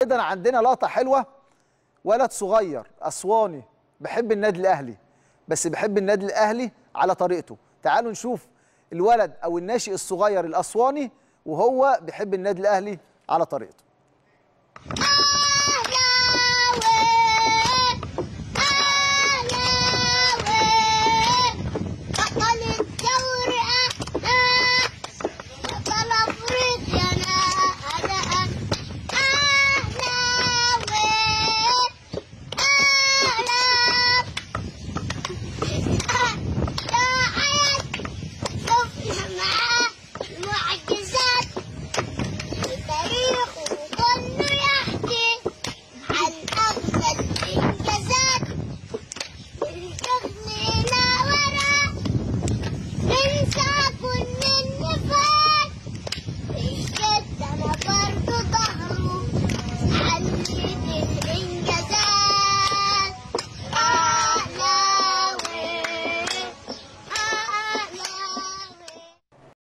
ايضا عندنا لقطه حلوه، ولد صغير اسواني بحب النادي الاهلي، بس بحب النادي الاهلي على طريقته. تعالوا نشوف الولد او الناشئ الصغير الاسواني وهو بيحب النادي الاهلي على طريقته.